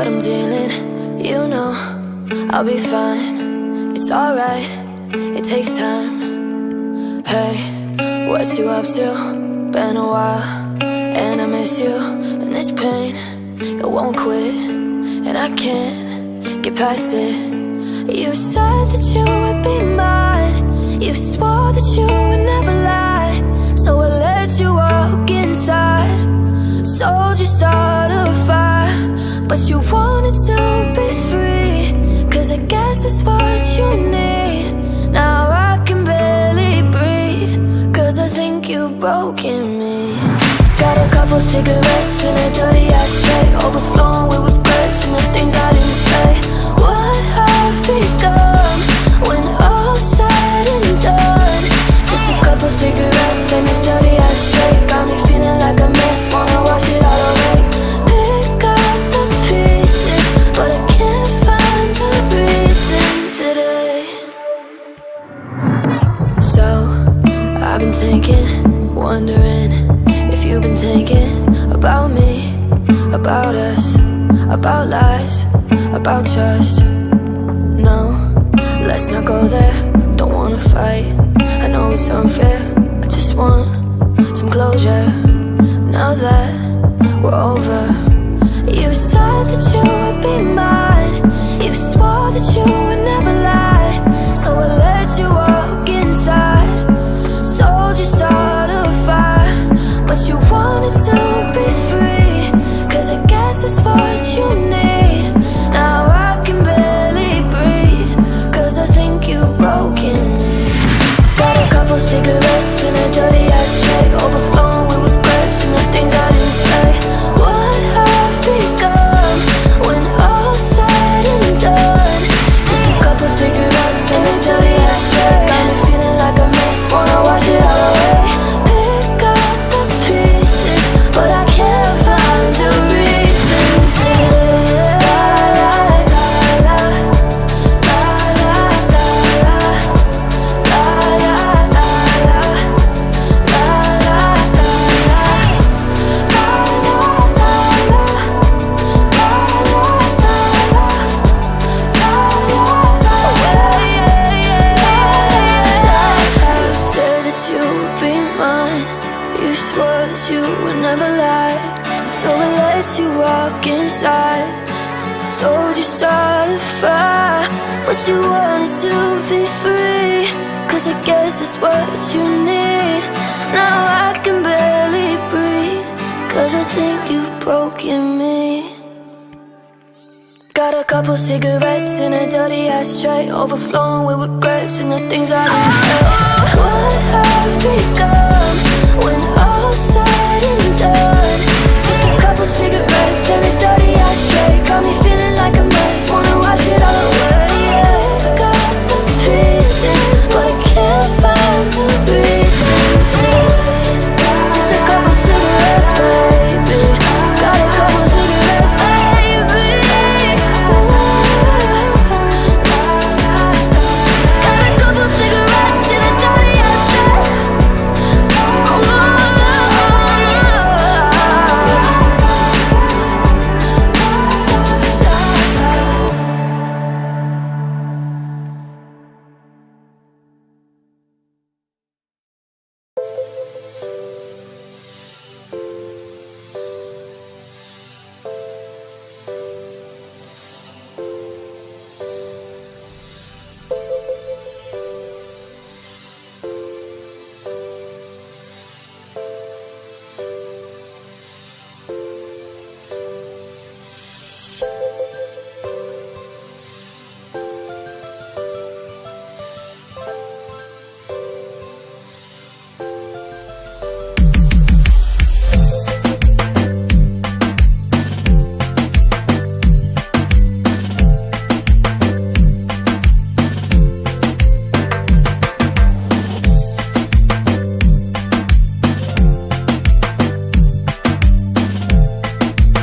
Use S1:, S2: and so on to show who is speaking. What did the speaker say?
S1: but I'm dealing. You know, I'll be fine. It's alright, it takes time. Hey, what you up to? Been a while, and I miss you. And this pain, it won't quit, and I can't get past it. You said that you would be mine. You swore that you would never lie. So I let you walk inside. Sold your soul to a fire, but you wanted to be free. Cause I guess that's what you need. Now I can barely breathe, cause I think you've broken me. Got a couple cigarettes in a dirty ashtray, overflowing with regrets and the things I didn't say. What have become when all's said and done? Just a couple cigarettes in a dirty ashtray, got me feeling like a mess, wanna wash it all away. Pick up the pieces, but I can't find the reasons today. So, I've been thinking, wondering if you've been thinking about me, about us, about lies, about trust. No, let's not go there, don't wanna fight. I know it's unfair, I just want some closure. Now that we're over, you said that you would be mine. You swore that you would never lie. So I let you walk inside. Sold your soul to a fire, but you wanted to be free. Cause I guess that's what you need. Now I can barely breathe, cause I think you've broken me. Got a couple cigarettes in a dirty ashtray, overflowing with regrets and the things I didn't say. What have become when all's said and done? Just a couple cigarettes in a dirty ashtray, got me feeling like a mess, wanna wash it all away. Pick up the pieces, but I can't find the reasons. La la la la, la la la la, la la la la, la la la la, la You said that you would be mine. You swore that you would never lie. So I let you walk inside. Sold your soul to fire, but you wanted to be free. Cause I guess that's what you need. Now I can barely breathe, cause I think you've broken me. Got a couple cigarettes in a dirty ashtray, overflowing with regrets and the things I didn't say. What have become when